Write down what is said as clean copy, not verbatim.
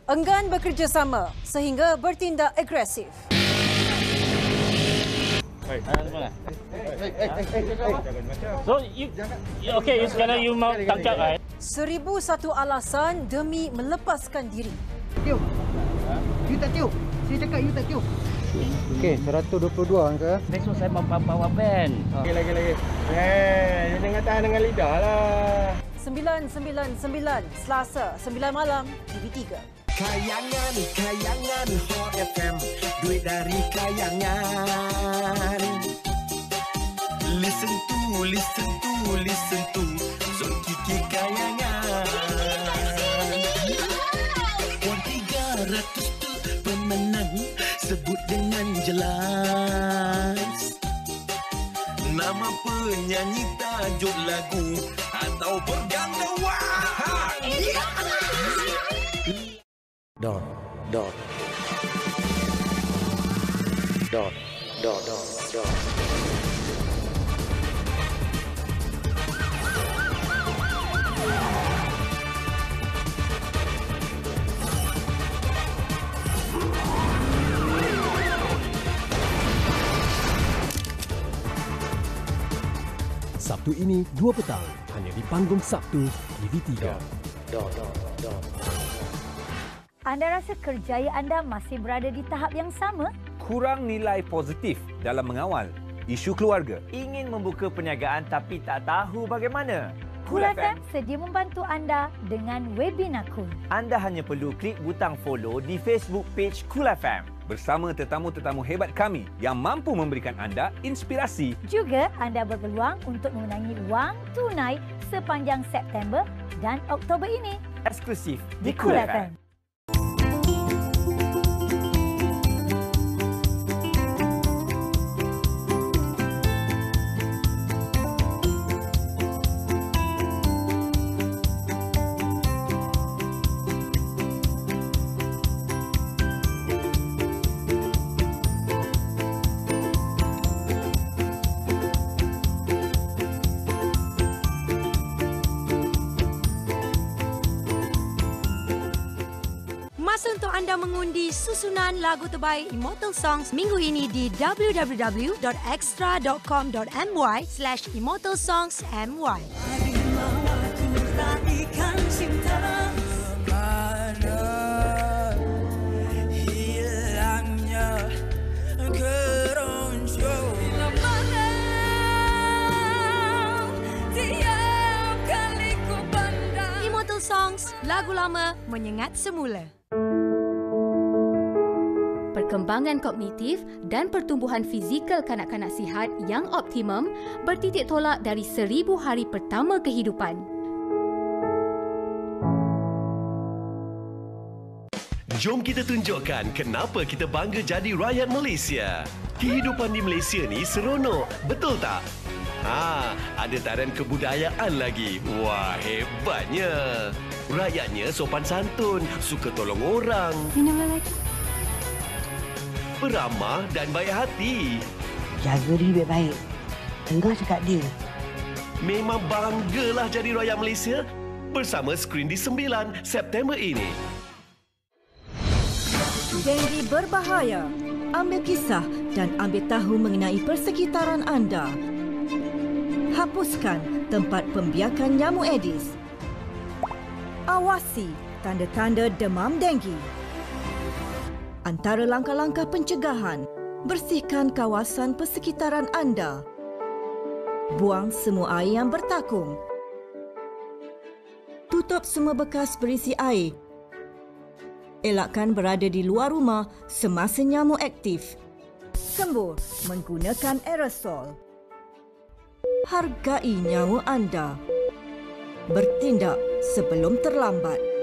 enggan bekerjasama sehingga bertindak agresif. So, sekarang you mau tangkap kan? 1001 alasan demi melepaskan diri. Tiup. You tak tiup. Saya cakap you tak tiup. Okey, 122 angka. Besok saya bawa band. Lagi. Jangan tahan dengan lidah lah. 999 Selasa 9 malam TV3. Kayangan Hot FM, duit dari kayangan. Listen to Zon Kiki Kayangan. 300 tu pemenang, sebut dengan jelas nama penyanyi, tajuk lagu atau berganda. Wah, dot. Sabtu ini 2 petang hanya di panggung Sabtu TV3. Anda rasa kerjaya anda masih berada di tahap yang sama? Kurang nilai positif dalam mengawal isu keluarga. Ingin membuka perniagaan tapi tak tahu bagaimana? Cool FM sedia membantu anda dengan webinar Cool. Anda hanya perlu klik butang follow di Facebook page Cool FM. Bersama tetamu-tetamu hebat kami yang mampu memberikan anda inspirasi. Juga anda berpeluang untuk memenangi wang tunai sepanjang September dan Oktober ini. Eksklusif di Cool FM. Masa untuk anda mengundi susunan lagu terbaik Immortal Songs minggu ini di www.extra.com.my/immortalsongsmy. Immortal Songs, lagu lama menyengat semula. Perkembangan kognitif dan pertumbuhan fizikal kanak-kanak sihat yang optimum bertitik tolak dari 1000 hari pertama kehidupan. Jom kita tunjukkan kenapa kita bangga jadi rakyat Malaysia. Kehidupan di Malaysia ni seronok, betul tak? Ada tarian kebudayaan lagi. Wah, hebatnya. Rakyatnya sopan santun, suka tolong orang. Minumlah lagi. Beramah dan baik hati. Jaga diri baik-baik. Tengah cakap dia. Memang banggalah jadi rakyat Malaysia bersama skrin di 9 September ini. Denggi berbahaya. Ambil kisah dan ambil tahu mengenai persekitaran anda. Hapuskan tempat pembiakan nyamuk Aedes. Awasi tanda-tanda demam denggi. Antara langkah-langkah pencegahan, bersihkan kawasan persekitaran anda. Buang semua air yang bertakung. Tutup semua bekas berisi air. Elakkan berada di luar rumah semasa nyamuk aktif. Sembur menggunakan aerosol. Hargai nyawa anda. Bertindak sebelum terlambat.